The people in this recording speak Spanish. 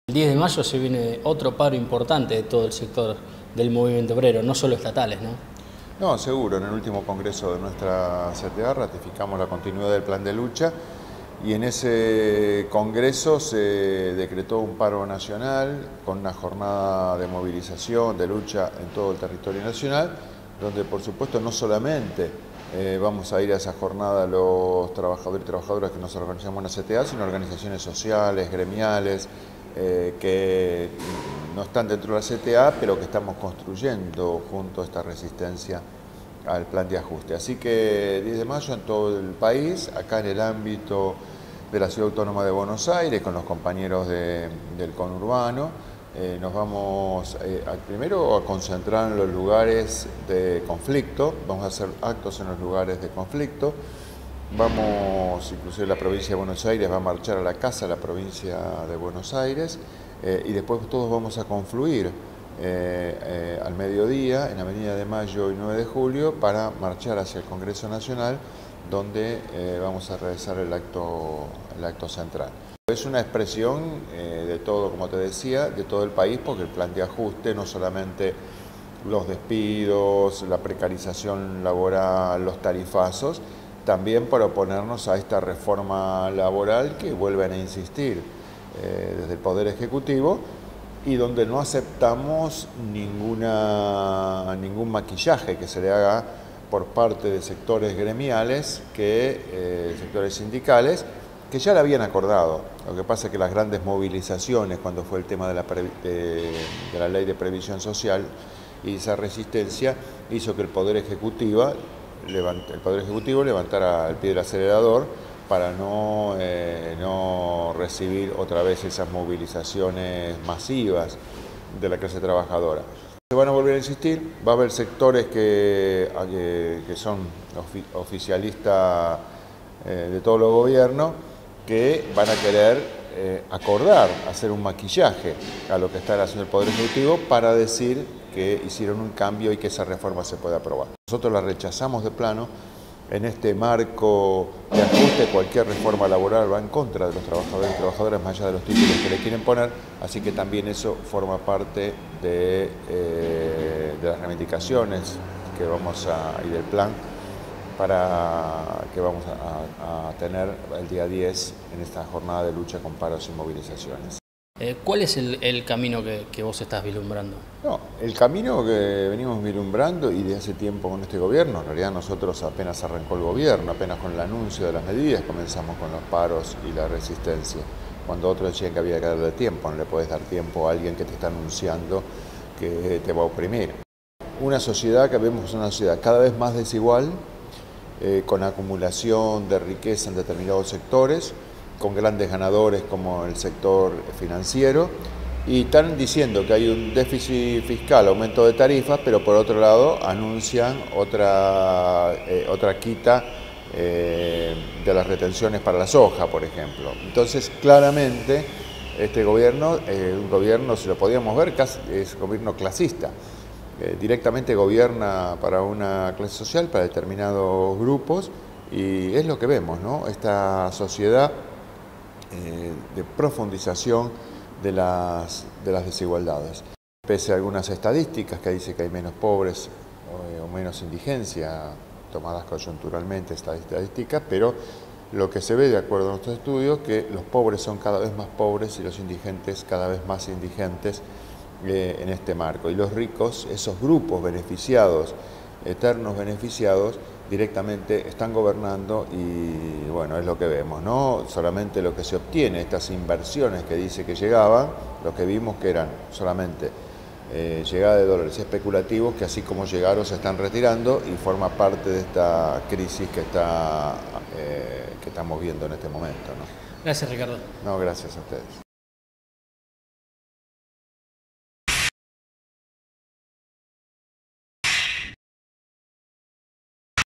El 10 de mayo se viene otro paro importante de todo el sector del movimiento obrero, no solo estatales, ¿no? No, seguro. En el último congreso de nuestra CTA ratificamos la continuidad del plan de lucha y en ese congreso se decretó un paro nacional con una jornada de movilización, de lucha en todo el territorio nacional, donde por supuesto no solamente vamos a ir a esa jornada los trabajadores y trabajadoras que nos organizamos en la CTA, sino organizaciones sociales, gremiales, que no están dentro de la CTA, pero que estamos construyendo junto a esta resistencia al plan de ajuste. Así que 10 de mayo en todo el país, acá en el ámbito de la Ciudad Autónoma de Buenos Aires, con los compañeros del conurbano, nos vamos primero a concentrar en los lugares de conflicto, vamos a hacer actos en los lugares de conflicto. Vamos, inclusive la provincia de Buenos Aires va a marchar a la casa de la provincia de Buenos Aires y después todos vamos a confluir al mediodía en Avenida de Mayo y 9 de Julio para marchar hacia el Congreso Nacional, donde vamos a realizar el acto central. Es una expresión de todo, como te decía, de todo el país, porque el plan de ajuste no solamente los despidos, la precarización laboral, los tarifazos, también para oponernos a esta reforma laboral que vuelven a insistir desde el Poder Ejecutivo y donde no aceptamos ningún maquillaje que se le haga por parte de sectores gremiales, sectores sindicales, que ya lo habían acordado. Lo que pasa es que las grandes movilizaciones, cuando fue el tema de la ley de previsión social y esa resistencia, hizo que el Poder Ejecutivo levantara el pie del acelerador para no recibir otra vez esas movilizaciones masivas de la clase trabajadora. Se van a volver a insistir, va a haber sectores que son oficialistas de todos los gobiernos que van a querer acordar, hacer un maquillaje a lo que está haciendo el Poder Ejecutivo para decir que hicieron un cambio y que esa reforma se puede aprobar. Nosotros la rechazamos de plano. En este marco de ajuste, cualquier reforma laboral va en contra de los trabajadores y trabajadoras, más allá de los títulos que le quieren poner, así que también eso forma parte de las reivindicaciones y del plan que vamos a tener el día 10 en esta jornada de lucha con paros y movilizaciones. ¿Cuál es el camino que vos estás vislumbrando? No, el camino que venimos vislumbrando y de hace tiempo con este gobierno, en realidad nosotros apenas arrancó el gobierno, apenas con el anuncio de las medidas comenzamos con los paros y la resistencia. Cuando otros decían que había que darle tiempo, no le puedes dar tiempo a alguien que te está anunciando que te va a oprimir. Una sociedad que vemos una sociedad cada vez más desigual, con acumulación de riqueza en determinados sectores, con grandes ganadores como el sector financiero, y están diciendo que hay un déficit fiscal, aumento de tarifas, pero por otro lado anuncian otra quita de las retenciones para la soja, por ejemplo. Entonces, claramente, este gobierno, un gobierno, si lo podíamos ver, es un gobierno clasista. Directamente gobierna para una clase social, para determinados grupos, y es lo que vemos, ¿no? Esta sociedad de profundización de las desigualdades. Pese a algunas estadísticas que dicen que hay menos pobres o menos indigencia, tomadas coyunturalmente estas estadísticas, pero lo que se ve de acuerdo a nuestros estudios, que los pobres son cada vez más pobres y los indigentes cada vez más indigentes en este marco. Y los ricos, esos grupos beneficiados, eternos beneficiados, directamente están gobernando y bueno, es lo que vemos, ¿no? Solamente lo que se obtiene, estas inversiones que dice que llegaban, lo que vimos que eran solamente llegada de dólares especulativos que así como llegaron se están retirando y forma parte de esta crisis que estamos viendo en este momento, ¿no? Gracias, Ricardo. No, gracias a ustedes.